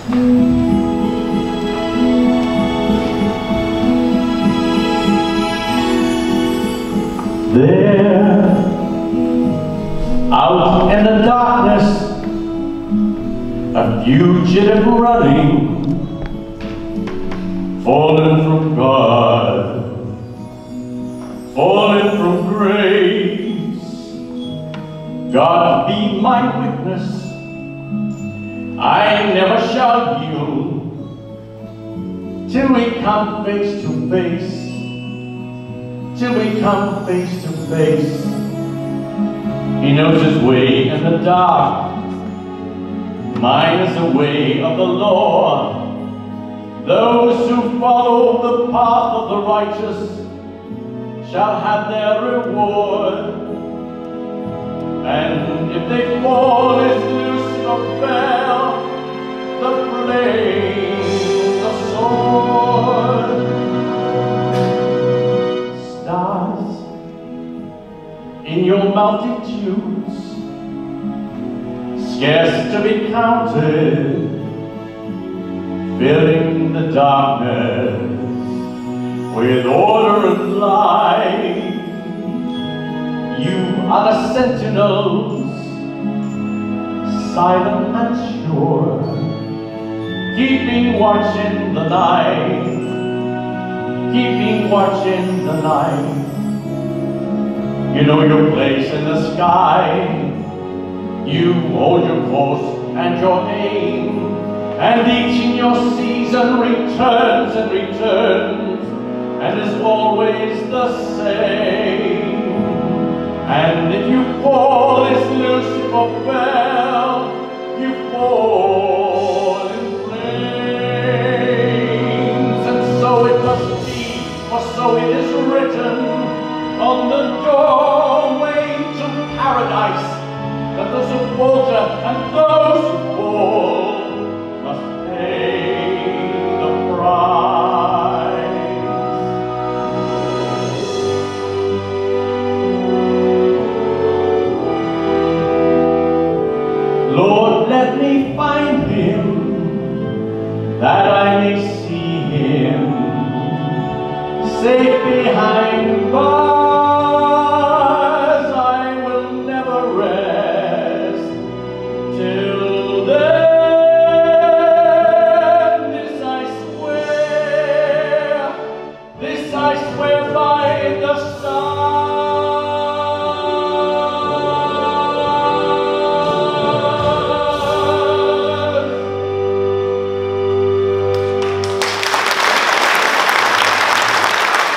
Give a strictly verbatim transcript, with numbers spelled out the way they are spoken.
There, out in the darkness, a fugitive running, fallen from God, fallen from grace. God be my witness, I never shall yield till we come face to face. Till we come face to face. He knows his way in the dark. Mine is the way of the Lord. Those who follow the path of the righteous shall have their reward. And if they fall as Lucifer fell, the flames, the sword. Stars in your multitudes, scarce to be counted, filling the darkness with order and light. You are the sentinels, silent and sure, keeping watch in the night. Keeping watch in the night. You know your place in the sky. You hold your course and your aim, and each in your season returns and returns, and is always the same. And if you fall as Lucifer fell, you fall in flames. And so it must be, for so it is written on the doorway to paradise, that those who falter and those who fall must pay the price. Lord, let me find him, that I may see him safe behind bars.